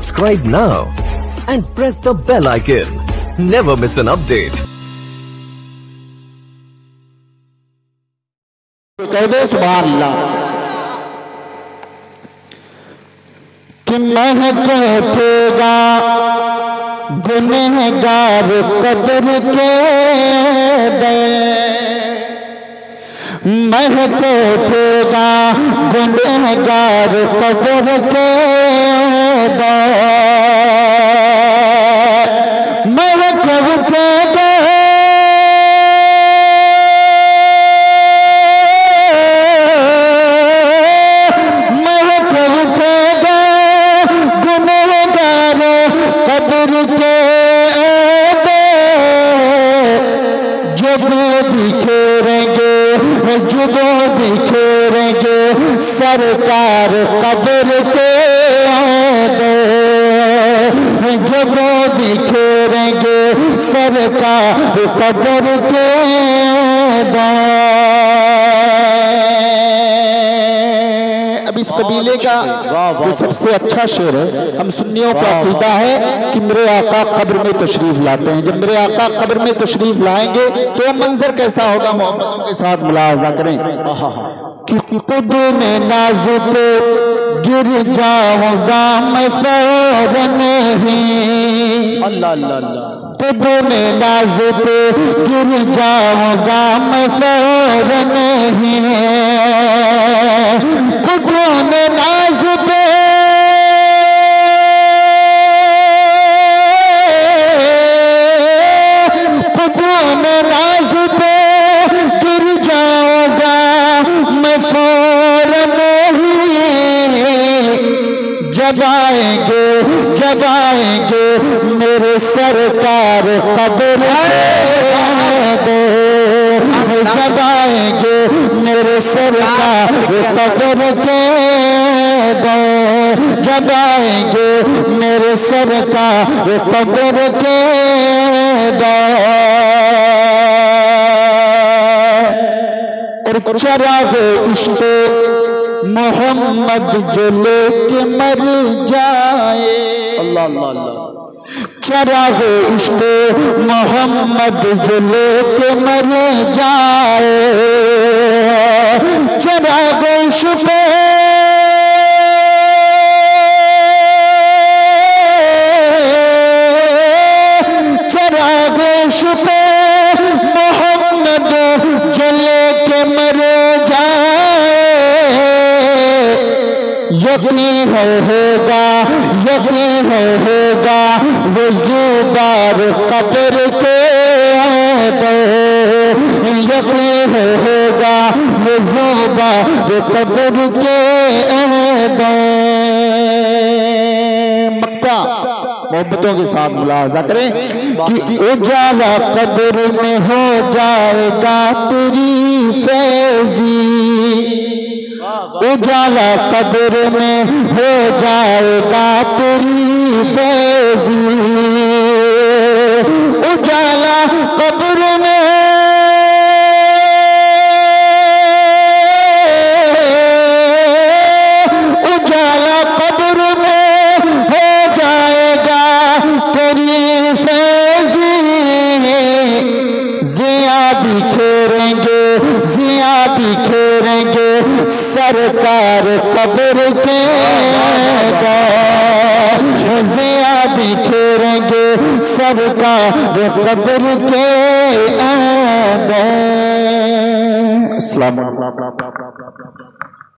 Subscribe now and press the bell icon. Never miss an update. कह दे सुभान अल्लाह कि महक उठेगा गुनहगार कब्र के दे, महक उठेगा गुनहगार कब्र के दे, महक उठेगा बिखेरेंगे सरकार कब्र के दे, जब बिखेरेंगे सरकार कब्र के दे। अब इस कबीले का जो सबसे अच्छा शेर है, हम सुन्नियों का अकीदा है कि मेरे आका कब्र में तशरीफ लाते हैं। जब मेरे आका कब्र में तशरीफ लाएंगे तो मंजर कैसा होगा, मोहब्बतों के साथ मुलाहजा करें कि खुद में नाज पे गिर जाऊंगा मैं फौरन ही, अल्लाह अल्लाह अल्लाह, खुद में नाज पे गिर जाऊंगा मैं फौरन ही, खुद में नाज पे जब आएंगे मेरे सरकार कब्र दे, जब आएंगे मेरे सरकार कब्र के दे, जब आएंगे मेरे सरकार कब्र के दे। और चरागे इश्क़ मोहम्मद जो लेके मर जाए, अल्लाह अल्लाह अल्लाह, चरागे इश्क़ मोहम्मद जो लेके मर जाए, चरागे इश्क़ चरागे इश्क़ मोहम्मद जो लेके मर जाए, यकीन होगा वो ज़ुबार कब्र के दे, यकीन होगा वो ज़ुबार कब्र के दे। मक्का मोहब्बतों के साथ मुलाहजा करें कि उजाला कब्र में हो जाएगा तेरी फैज़ी, उजाला कब्र में हो जाएगा तेरी फैज़ी, उजाला कब्र में उजाला कब्र में हो जाएगा तेरी फैज़ी, ज़िया बिखेरेंगे सरकार कब्र के दे, ज़िया बिखेरेंगे सरकार कब्र के दे। अस्सलाम वालेकुम।